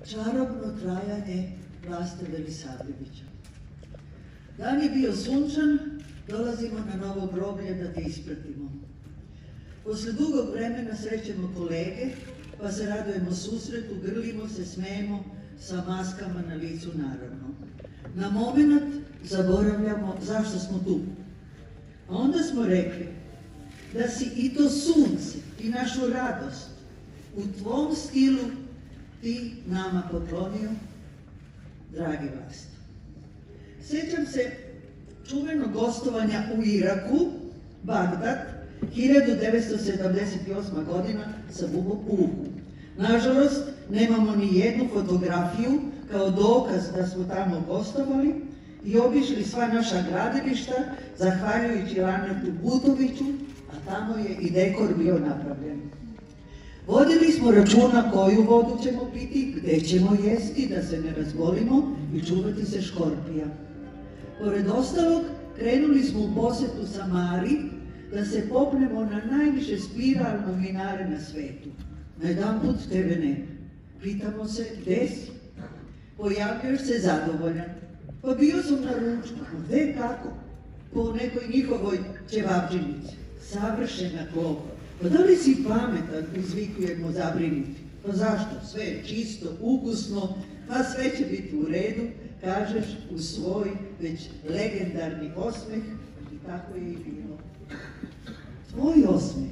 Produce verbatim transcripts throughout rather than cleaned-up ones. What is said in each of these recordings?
čarobno trajanje Vlaste Velisavljevića. Dan je bio sunčan, dolazimo na novo groblje da te ispratimo. Posle dugog vremena srećemo kolege, pa se radujemo susretu, grlimo se, smejemo, sa maskama na licu naravno. Na moment zaboravljamo zašto smo tu. A onda smo rekli da si i to sunce i našu radost u tvom stilu ti nama poklonio, dragi Vlasto. Sjećam se čuvenog gostovanja u Iraku, Bagdad, hiljadu devetsto sedamdeset osma godina sa Bubom u uhu. Nažalost, nemamo ni jednu fotografiju kao dokaz da smo tamo gostovali i obišli sva naša gradilišta, zahvaljujući Lanetu Butoviću, a tamo je i dekor bio napravljen. Vodili smo računa koju vodu ćemo piti, gde ćemo jesti, da se ne razbolimo i čuvati se škorpija. Pored ostalog, krenuli smo u posetu Samari, da se popnemo na najviše spiralno minare na svetu. Najedanput tebe nema. Pitamo se, gde si? Pojavljaš se zadovoljan. Pa bio sam na ručku. Gde, kako? Po nekoj njihovoj ćevabdžinici. Savršena klopa. Pa da li si pametan, izvikujemo zabrinuti? Pa zašto? Sve je čisto, ukusno, pa sve će biti u redu, kažeš u svoj već legendarni osmeh i tako je i bilo. Tvoj osmeh.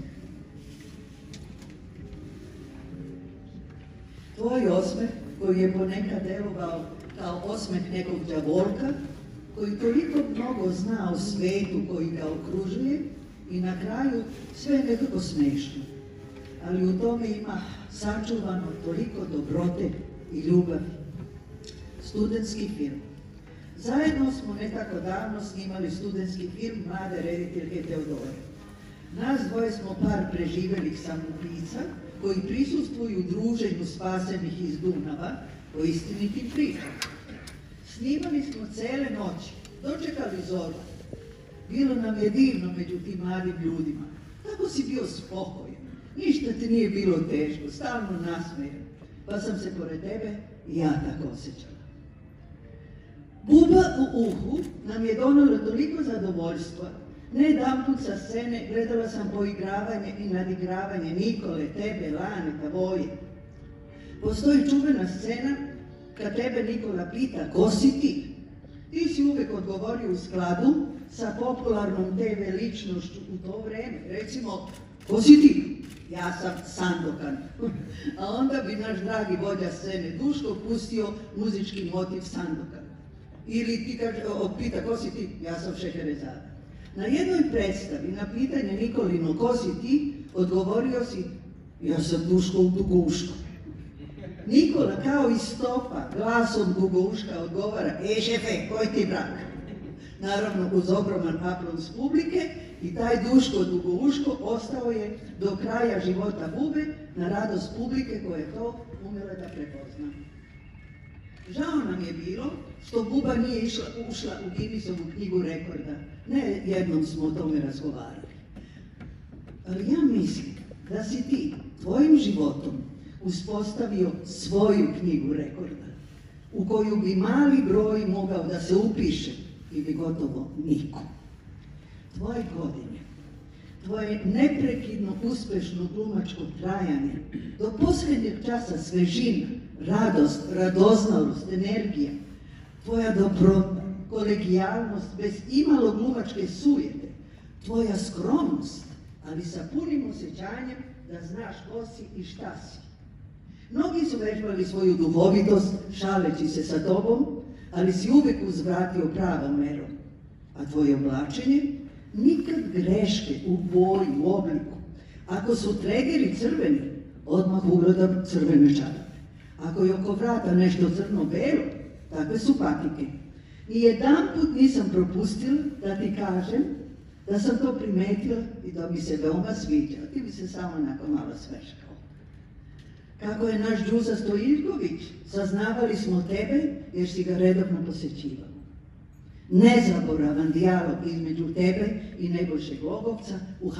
Tvoj osmeh koji je ponekad delovao kao osmeh nekog đavolka, koji toliko mnogo zna o svetu koji ga okružuje i na kraju sve nekako smešno. Ali u tome ima sačuvano toliko dobrote i ljubavi. Studentski film. Zajedno smo ne tako davno snimali studentski film mlade rediteljke Teodore. Nas dvoje smo par preživelih samoubica koji prisustvuju druženju spasenih iz Dunava o istinitim pričama. Snimali smo cele noći, dočekali zoru. Bilo nam je divno među tim mladim ljudima. Tako si bio spokojan, ništa ti nije bilo teško, stalno nasmejan. Pa sam se pored tebe i ja tako osjećala. Buba u uhu nam je donela toliko zadovoljstva. Ne jedanput sa scene gledala sam poigravanje i nadigravanje Nikole, tebe, Laneta, Voje. Postoji čuvena scena kad tebe Nikola pita ko si ti? Ti si uvek odgovorio u skladu sa popularnom te ve ličnošću u to vreme. Recimo, ko si ti? Ja sam Sandokan. A onda bi naš dragi vođa scene Duško pustio muzički motiv Sandokan. Ili ti kaže, pita ko si ti? Ja sam Šeherezada. Na jednoj predstavi na pitanje Nikolino ko si ti, odgovorio si ja sam Duško u Dugouško. Nikola kao iz stopa glasom Dugouška odgovara e šefe, koji ti brak? Naravno uz ogroman aplauz publike i taj Duško Dugouško ostao je do kraja života Bube na radost publike koja je to umela da prepozna. Žao nam je bilo što Buba nije išla, ušla u Guinnessovu knjigu rekorda. Ne jednom smo o tome razgovarali. Ali ja mislim da si ti tvojim životom uspostavio svoju knjigu rekorda u koju bi mali broj mogao da se upiše ili gotovo niko. Tvoje godine, tvoje neprekidno uspešno glumačko trajanje, do posljednjeg časa svežina, radost, radoznalost, energija, tvoja dobrota, kolegijalnost bez imalo glumačke sujete, tvoja skromnost, ali sa punim osjećanjem da znaš ko si i šta si. Mnogi su vežbali svoju duhovitost šaleći se sa tobom, ali si uvek uzvratio pravom merom. A tvoje oblačenje? Nikad greške u boji, u obliku. Ako su tregeri crveni, odmah ugledam crvene čarape. Ako je oko vrata nešto crno-belo, takve su patike. I jedan put nisam propustila da ti kažem da sam to primetila i da mi se veoma sviđa. Ti bi se samo onako malo sveškao. Kako je naš Đuza Stojiljković, saznavali smo tebe jer si ga redovno posećivao. Nezaboravan dijalog između tebe i Nebojše Glogovca u